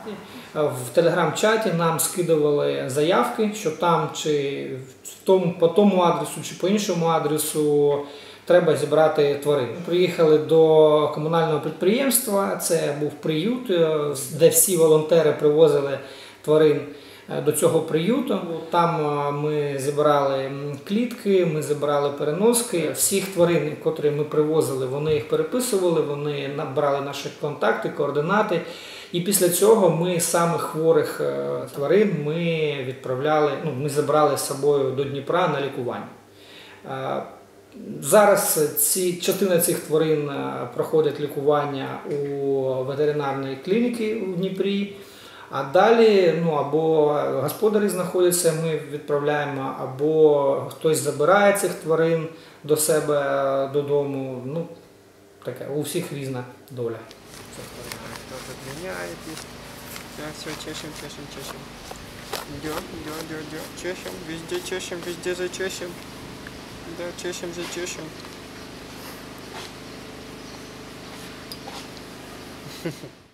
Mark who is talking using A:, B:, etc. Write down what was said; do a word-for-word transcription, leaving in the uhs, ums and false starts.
A: В телеграм-чаті нам скидували заявки, що там чи в тому, по тому адресу, чи по іншому адресу треба зібрати тварин. Приїхали до комунального підприємства, це був приют, де всі волонтери привозили тварин до цього приюту. Там ми зібрали клітки, ми зібрали переноски. Всіх тварин, котрі ми привозили, вони їх переписували, вони набрали наші контакти, координати. І після цього ми самих хворих тварин ми відправляли, ну, ми забрали з собою до Дніпра на лікування. Зараз ці, частина цих тварин проходять лікування у ветеринарній клініці у Дніпрі, а далі ну, або господарі знаходяться, ми відправляємо, або хтось забирає цих тварин до себе додому. Ну, таке, у всіх різна доля.
B: Кто-то меняет их. Да, все, чешем, чешем, чешем. Идет, идет, идет, идет. Чешем, везде чешем, везде зачешем. Да, чешем, зачешем.